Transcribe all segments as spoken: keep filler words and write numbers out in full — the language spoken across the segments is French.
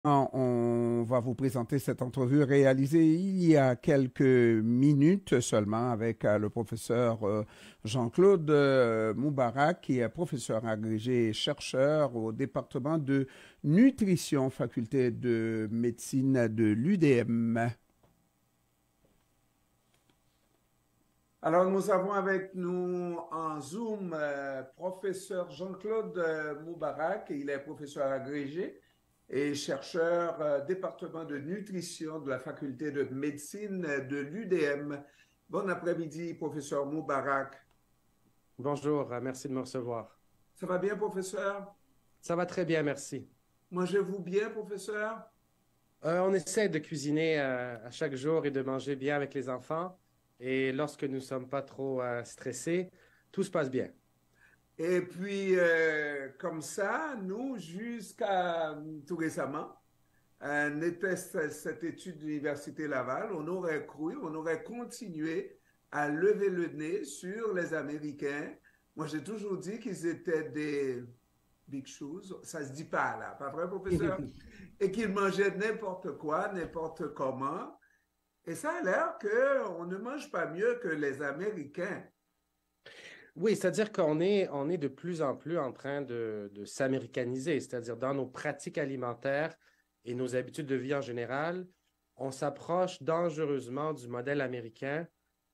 On va vous présenter cette entrevue réalisée il y a quelques minutes seulement avec euh, le professeur euh, Jean-Claude euh, Moubarak, qui est professeur agrégé et chercheur au département de nutrition, faculté de médecine de l'U D M. Alors, nous avons avec nous en Zoom euh, professeur Jean-Claude euh, Moubarak. Il est professeur agrégé et chercheur euh, département de nutrition de la faculté de médecine de l'U D M. Bon après-midi, professeur Moubarak. Bonjour, euh, merci de me recevoir. Ça va bien, professeur? Ça va très bien, merci. Mangez-vous bien, professeur? Euh, on essaie de cuisiner euh, à chaque jour et de manger bien avec les enfants. Et lorsque nous ne sommes pas trop euh, stressés, tout se passe bien. Et puis, euh, comme ça, nous, jusqu'à tout récemment, euh, n'était cette étude de l'Université Laval, on aurait cru, on aurait continué à lever le nez sur les Américains. Moi, j'ai toujours dit qu'ils étaient des big shoes, ça se dit pas là, pas vrai, professeur? Et qu'ils mangeaient n'importe quoi, n'importe comment. Et ça a l'air qu'on ne mange pas mieux que les Américains. Oui, c'est-à-dire qu'on est, on est de plus en plus en train de, de s'américaniser, c'est-à-dire dans nos pratiques alimentaires et nos habitudes de vie en général, on s'approche dangereusement du modèle américain.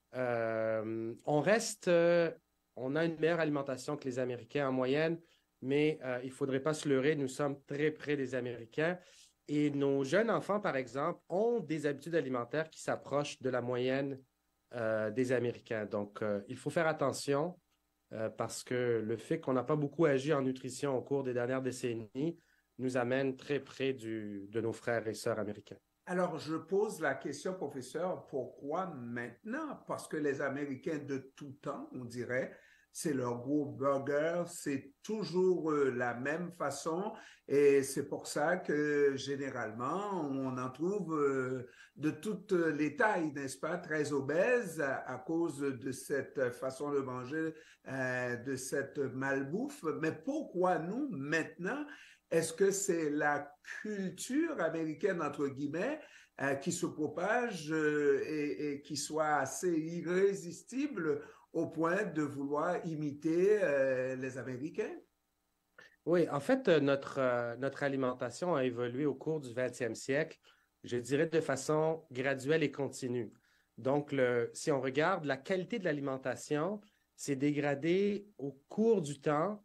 Euh, on reste, euh, on a une meilleure alimentation que les Américains en moyenne, mais euh, il ne faudrait pas se leurrer, nous sommes très près des Américains. Et nos jeunes enfants, par exemple, ont des habitudes alimentaires qui s'approchent de la moyenne euh, des Américains. Donc, euh, il faut faire attention euh, parce que le fait qu'on n'a pas beaucoup agi en nutrition au cours des dernières décennies nous amène très près du, de nos frères et sœurs américains. Alors, je pose la question, professeur, pourquoi maintenant? Parce que les Américains de tout temps, on dirait, c'est leur gros burger, c'est toujours euh, la même façon et c'est pour ça que généralement, on en trouve euh, de toutes les tailles, n'est-ce pas, très obèses à, à cause de cette façon de manger, euh, de cette malbouffe. Mais pourquoi nous, maintenant, est-ce que c'est la culture américaine, entre guillemets, euh, qui se propage euh, et, et, qui soit assez irrésistible au point de vouloir imiter euh, les Américains? Oui, en fait, euh, notre, euh, notre alimentation a évolué au cours du vingtième siècle, je dirais de façon graduelle et continue. Donc, le, si on regarde, la qualité de l'alimentation s'est dégradée au cours du temps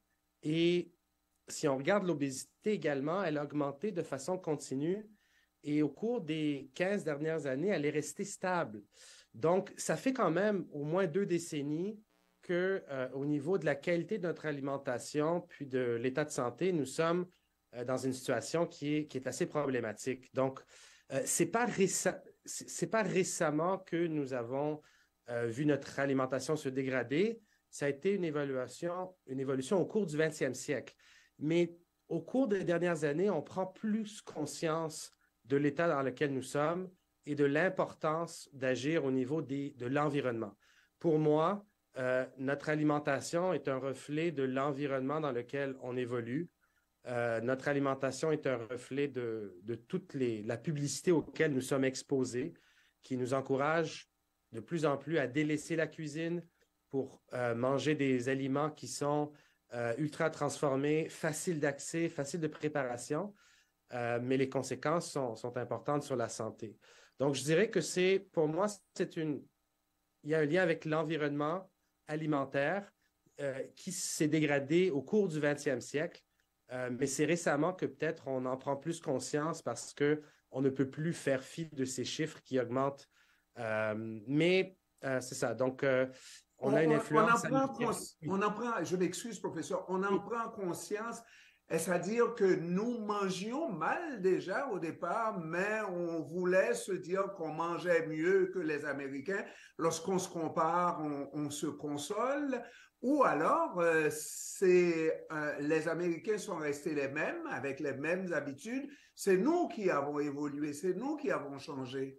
et si on regarde l'obésité également, elle a augmenté de façon continue et au cours des quinze dernières années, elle est restée stable. Donc, ça fait quand même au moins deux décennies que, euh, au niveau de la qualité de notre alimentation puis de l'état de santé, nous sommes euh, dans une situation qui est, qui est assez problématique. Donc, euh, c'est pas réce- c'est pas récemment que nous avons euh, vu notre alimentation se dégrader. Ça a été une évaluation, une évolution au cours du vingtième siècle. Mais au cours des dernières années, on prend plus conscience de l'état dans lequel nous sommes et de l'importance d'agir au niveau des, de l'environnement. Pour moi, euh, notre alimentation est un reflet de l'environnement dans lequel on évolue. Euh, notre alimentation est un reflet de, de toute les, la publicité auquel nous sommes exposés, qui nous encourage de plus en plus à délaisser la cuisine pour euh, manger des aliments qui sont euh, ultra transformés, faciles d'accès, faciles de préparation, euh, mais les conséquences sont, sont importantes sur la santé. Donc, je dirais que c'est, pour moi, c'est une, il y a un lien avec l'environnement alimentaire euh, qui s'est dégradé au cours du vingtième siècle, euh, mais c'est récemment que peut-être on en prend plus conscience parce que on ne peut plus faire fi de ces chiffres qui augmentent. Euh, mais euh, c'est ça. Donc, euh, on On, a une on, on en influence prend, américaine. on en prend, je m'excuse, professeur, on en Oui. prend conscience. Est-ce à dire que nous mangions mal déjà au départ, mais on voulait se dire qu'on mangeait mieux que les Américains. Lorsqu'on se compare, on, on se console. Ou alors, euh, c'est, euh, les Américains sont restés les mêmes, avec les mêmes habitudes. C'est nous qui avons évolué, c'est nous qui avons changé.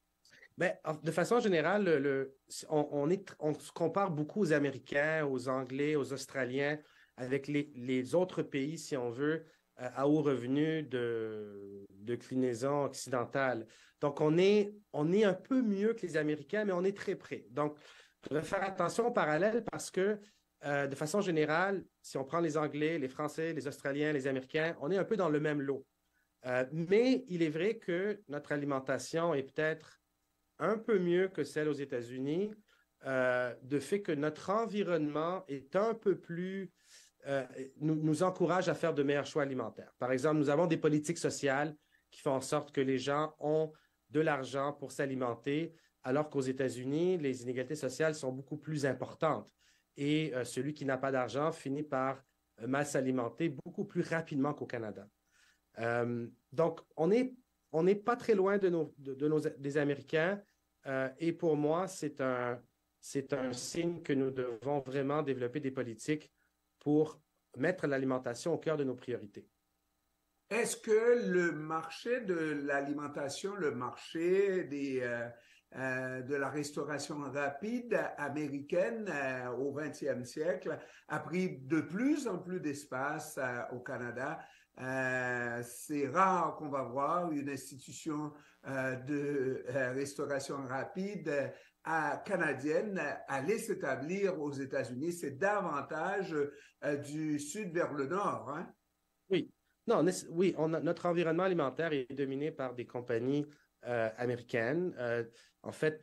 Ben, de façon générale, le, le- on, on est, on se compare beaucoup aux Américains, aux Anglais, aux Australiens, avec les, les autres pays, si on veut, euh, à haut revenu de, de clinaison occidentale. Donc, on est, on est un peu mieux que les Américains, mais on est très près. Donc, je vais faire attention au parallèle parce que, euh, de façon générale, si on prend les Anglais, les Français, les Australiens, les Américains, on est un peu dans le même lot. Euh, mais il est vrai que notre alimentation est peut-être un peu mieux que celle aux États-Unis, euh, de fait que notre environnement est un peu plus, euh, nous, nous encourage à faire de meilleurs choix alimentaires. Par exemple, nous avons des politiques sociales qui font en sorte que les gens ont de l'argent pour s'alimenter, alors qu'aux États-Unis, les inégalités sociales sont beaucoup plus importantes. Et euh, celui qui n'a pas d'argent finit par euh, mal s'alimenter beaucoup plus rapidement qu'au Canada. Euh, donc, on est, on n'est pas très loin de nos, de, de nos, des Américains. Euh, et pour moi, c'est un, c'est un signe que nous devons vraiment développer des politiques pour mettre l'alimentation au cœur de nos priorités. Est-ce que le marché de l'alimentation, le marché des, euh, euh, de la restauration rapide américaine euh, au vingtième siècle a pris de plus en plus d'espace euh, au Canada? Euh, c'est rare qu'on va voir une institution euh, de euh, restauration rapide euh, canadienne aller s'établir aux États-Unis. C'est davantage euh, du sud vers le nord, hein? Oui, non, oui, on a, notre environnement alimentaire est dominé par des compagnies euh, américaines. Euh, en fait,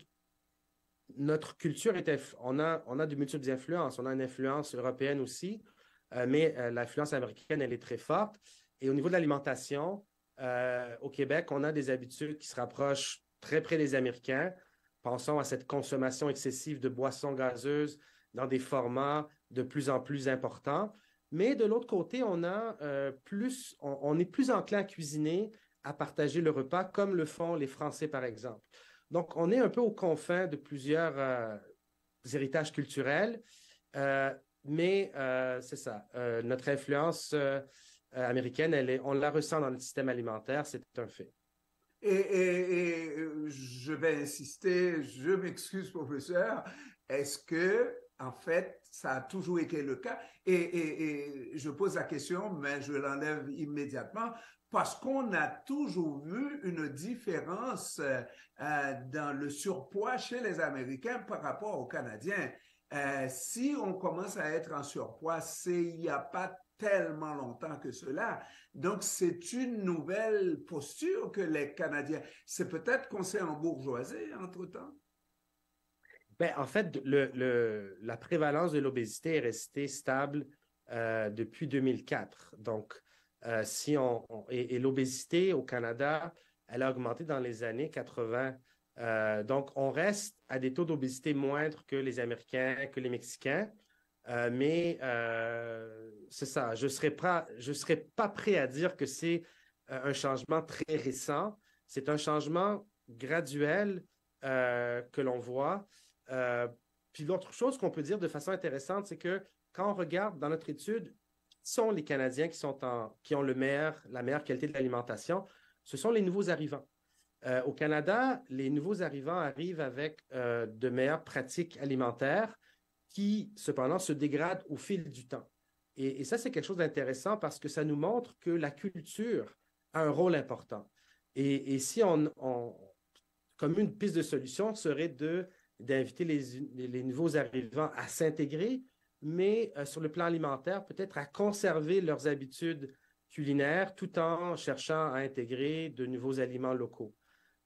notre culture est, on a, on a de multiples influences. On a une influence européenne aussi, euh, mais euh, l'influence américaine, elle est très forte. Et au niveau de l'alimentation, euh, au Québec, on a des habitudes qui se rapprochent très près des Américains. Pensons à cette consommation excessive de boissons gazeuses dans des formats de plus en plus importants. Mais de l'autre côté, on a euh, plus, on, on est plus enclin à cuisiner, à partager le repas, comme le font les Français, par exemple. Donc, on est un peu aux confins de plusieurs euh, héritages culturels, euh, mais euh, c'est ça. Euh, notre influence euh, américaine, elle est, on la ressent dans notre système alimentaire, c'est un fait. Et, et, et je vais insister, je m'excuse, professeur, est-ce que, en fait, ça a toujours été le cas? Et, et, et je pose la question, mais je l'enlève immédiatement, parce qu'on a toujours vu une différence euh, dans le surpoids chez les Américains par rapport aux Canadiens. Euh, si on commence à être en surpoids, c'est il n'y a pas tellement longtemps que cela. Donc, c'est une nouvelle posture que les Canadiens... C'est peut-être qu'on s'est embourgeoisé entre-temps. Ben, en fait, le, le, la prévalence de l'obésité est restée stable euh, depuis deux mille quatre. Donc, euh, si on, on et, et l'obésité au Canada, elle a augmenté dans les années quatre-vingts. Euh, donc, on reste à des taux d'obésité moindres que les Américains, que les Mexicains. Euh, mais euh, c'est ça, je ne serais pas, je serais pas prêt à dire que c'est euh, un changement très récent. C'est un changement graduel euh, que l'on voit. Euh, puis l'autre chose qu'on peut dire de façon intéressante, c'est que quand on regarde dans notre étude, qui sont les Canadiens qui, sont en, qui ont le meilleur, la meilleure qualité de l'alimentation, ce sont les nouveaux arrivants. Euh, au Canada, les nouveaux arrivants arrivent avec euh, de meilleures pratiques alimentaires qui, cependant, se dégradent au fil du temps. Et, et ça, c'est quelque chose d'intéressant parce que ça nous montre que la culture a un rôle important. Et, et si on, on, comme une piste de solution, serait de, d'inviter les, les nouveaux arrivants à s'intégrer, mais euh, sur le plan alimentaire, peut-être à conserver leurs habitudes culinaires tout en cherchant à intégrer de nouveaux aliments locaux.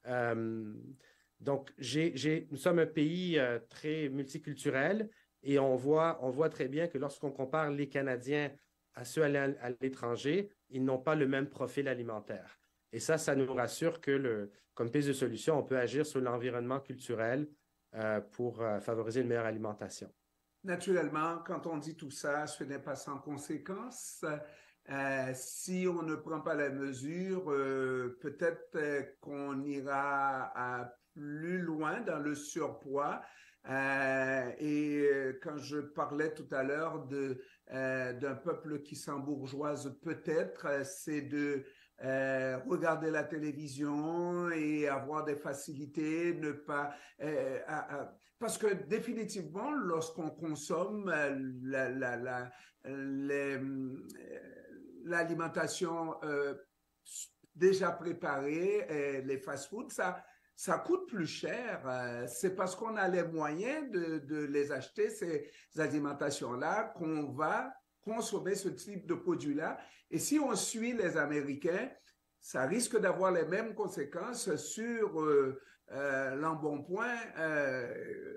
Euh, donc, j'ai, j'ai, nous sommes un pays euh, très multiculturel et on voit, on voit très bien que lorsqu'on compare les Canadiens à ceux à l'étranger, ils n'ont pas le même profil alimentaire. Et ça, ça nous rassure que, le, comme piste de solution, on peut agir sur l'environnement culturel euh, pour euh, favoriser une meilleure alimentation. Naturellement, quand on dit tout ça, ce n'est pas sans conséquence. Euh, si on ne prend pas la mesure, euh, peut-être euh, qu'on ira à plus loin dans le surpoids. Euh, et quand je parlais tout à l'heure de, euh, d'un peuple qui s'embourgeoise, peut-être, c'est de euh, regarder la télévision et avoir des facilités, ne pas... Euh, à, à, parce que définitivement, lorsqu'on consomme la, la, la, les, l'alimentation euh, déjà préparée, et les fast-foods, ça, ça coûte plus cher. Euh, c'est parce qu'on a les moyens de, de les acheter, ces alimentations-là, qu'on va consommer ce type de produits-là. Et si on suit les Américains, ça risque d'avoir les mêmes conséquences sur euh, euh, l'embonpoint euh,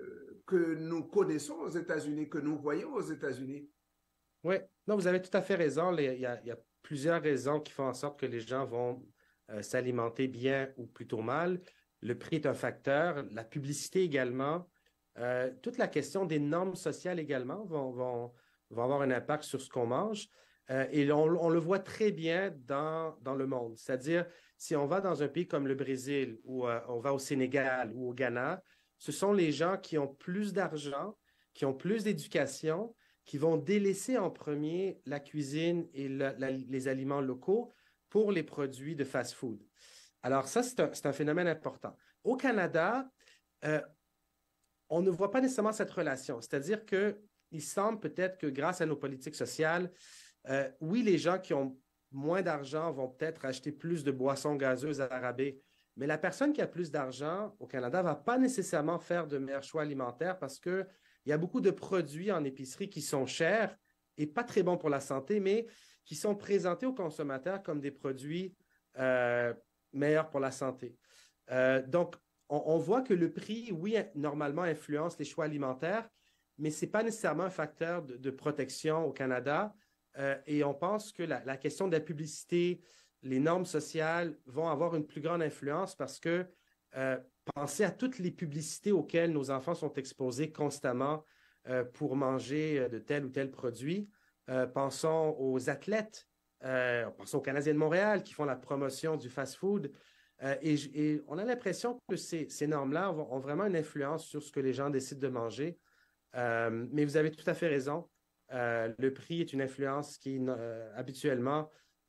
que nous connaissons aux États-Unis, que nous voyons aux États-Unis. Oui, non, vous avez tout à fait raison. Il y a, il y a plusieurs raisons qui font en sorte que les gens vont euh, s'alimenter bien ou plutôt mal. Le prix est un facteur, la publicité également. Euh, toute la question des normes sociales également vont, vont, vont avoir un impact sur ce qu'on mange. Euh, et on, on le voit très bien dans, dans le monde. C'est-à-dire, si on va dans un pays comme le Brésil ou euh, on va au Sénégal ou au Ghana, ce sont les gens qui ont plus d'argent, qui ont plus d'éducation, qui vont délaisser en premier la cuisine et la, la, les aliments locaux pour les produits de fast-food. Alors ça, c'est un, c'est un phénomène important. Au Canada, euh, on ne voit pas nécessairement cette relation. C'est-à-dire qu'il semble peut-être que grâce à nos politiques sociales, euh, oui, les gens qui ont moins d'argent vont peut-être acheter plus de boissons gazeuses à rabais, mais la personne qui a plus d'argent au Canada ne va pas nécessairement faire de meilleurs choix alimentaires parce que il y a beaucoup de produits en épicerie qui sont chers et pas très bons pour la santé, mais qui sont présentés aux consommateurs comme des produits euh, meilleurs pour la santé. Euh, donc, on, on voit que le prix, oui, normalement influence les choix alimentaires, mais ce n'est pas nécessairement un facteur de, de protection au Canada. Euh, et on pense que la, la question de la publicité, les normes sociales vont avoir une plus grande influence parce que euh, pensez à toutes les publicités auxquelles nos enfants sont exposés constamment euh, pour manger de tel ou tel produit. Euh, pensons aux athlètes, euh, pensons aux Canadiens de Montréal qui font la promotion du fast-food. Euh, et, et on a l'impression que ces, ces normes-là ont, ont vraiment une influence sur ce que les gens décident de manger. Euh, mais vous avez tout à fait raison. Euh, le prix est une influence qui, euh, habituellement,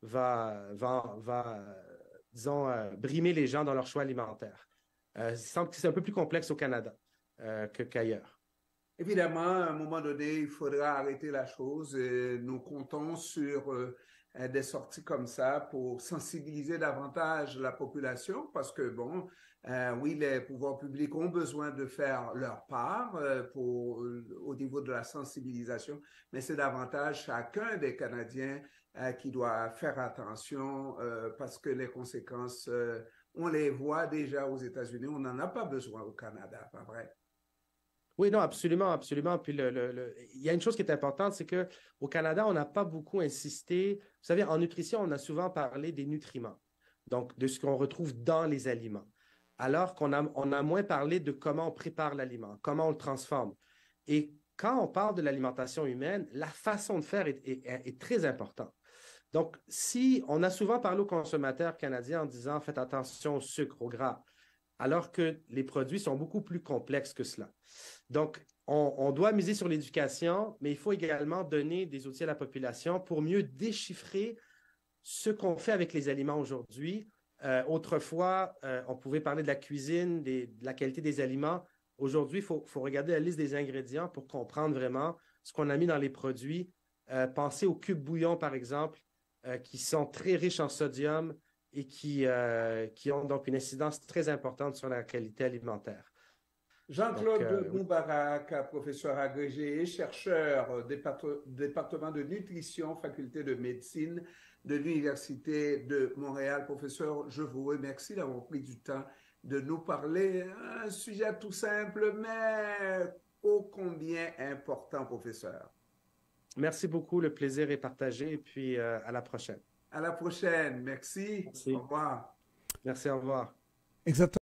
va, va, va euh, disons, euh, brimer les gens dans leur choix alimentaire. Euh, il semble que c'est un peu plus complexe au Canada euh, que, qu'ailleurs. Évidemment, à un moment donné, il faudra arrêter la chose. Et nous comptons sur euh, des sorties comme ça pour sensibiliser davantage la population parce que, bon, euh, oui, les pouvoirs publics ont besoin de faire leur part euh, pour, euh, au niveau de la sensibilisation, mais c'est davantage chacun des Canadiens euh, qui doit faire attention euh, parce que les conséquences... Euh, on les voit déjà aux États-Unis, on n'en a pas besoin au Canada, pas vrai? Oui, non, absolument, absolument. Puis le, le, le... il y a une chose qui est importante, c'est qu'au Canada, on n'a pas beaucoup insisté. Vous savez, en nutrition, on a souvent parlé des nutriments, donc de ce qu'on retrouve dans les aliments, alors qu'on a, on a moins parlé de comment on prépare l'aliment, comment on le transforme. Et quand on parle de l'alimentation humaine, la façon de faire est, est, est très importante. Donc, si on a souvent parlé aux consommateurs canadiens en disant faites attention au sucre, au gras, alors que les produits sont beaucoup plus complexes que cela. Donc, on, on doit miser sur l'éducation, mais il faut également donner des outils à la population pour mieux déchiffrer ce qu'on fait avec les aliments aujourd'hui. Euh, autrefois, euh, on pouvait parler de la cuisine, des, de la qualité des aliments. Aujourd'hui, il faut, faut regarder la liste des ingrédients pour comprendre vraiment ce qu'on a mis dans les produits. Euh, pensez aux cubes bouillon, par exemple, Euh, qui sont très riches en sodium et qui, euh, qui ont donc une incidence très importante sur la qualité alimentaire. Jean-Claude euh, Moubarak, oui. Professeur agrégé et chercheur au département de nutrition, faculté de médecine de l'Université de Montréal. Professeur, je vous remercie d'avoir pris du temps de nous parler. Un sujet tout simple, mais ô combien important, professeur. Merci beaucoup, le plaisir est partagé et puis euh, à la prochaine. À la prochaine, merci. Merci. Au revoir. Merci, au revoir. Exactement.